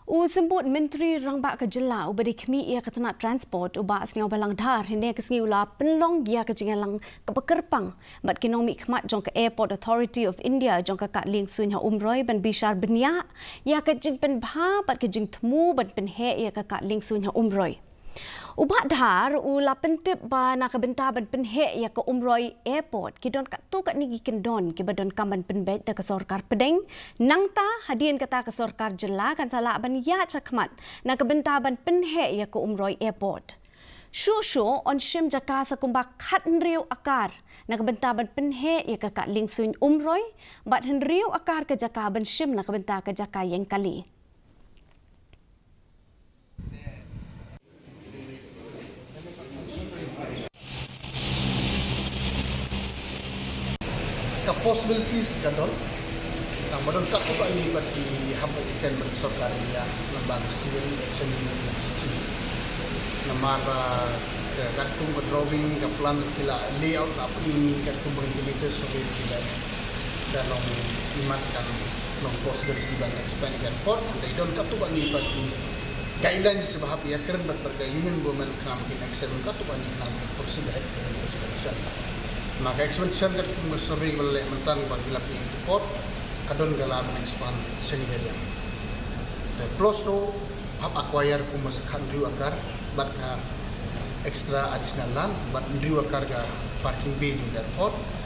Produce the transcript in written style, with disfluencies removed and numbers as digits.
Sembut Menteri Rangbak Kejela ubadi kemi ia ketenak transport ubak seniau balang dar hene kesengi ula penlong ia kejingalang kepekerpang bat kinong mi kemat jong ke Airport Authority of India jong ke kat ling sunya umroi ban bishar benya ia kejing pen bha bat kejing temu ban pen he ia ke kat ling sunya umroi. Ubak dhar ula pentip ba nak bentar ban penhe ya ke umroi airport kidon kat tu kat nigi kendon ki badon kamban penbet da ke sorkar pedeng nangta hadien kata ke sorkar jela kan salah ban ya cakmat nak bentar ban penhe ya ke umroi airport. Shu on shim jaka sakumba khat nriu akar nak bentar ban penhe ya ke kat lingsuin umroi bat henriu akar ke jaka ban shim nak bentar ke jaka yang kali. Possibilities kadon tang badon kak ko ni bagi habu ikan bersorkari ya lembaga civil action ministry namara kat kum drawing ka plan kila layout apa ni kat kum kilometer sobre kila dalam imat kan long possibility ban expand airport and don kak tu bagi bagi guidelines sebab ya keren berbagai union government kan bikin action kak tu bagi kan prosedur maka expansion kat kumba sorry boleh mentang bagi lapi import kadon galam expand seni dia. The plus to hab acquire kumba sekhan riu akar bat extra additional land bat riu akar ga parking bay juga airport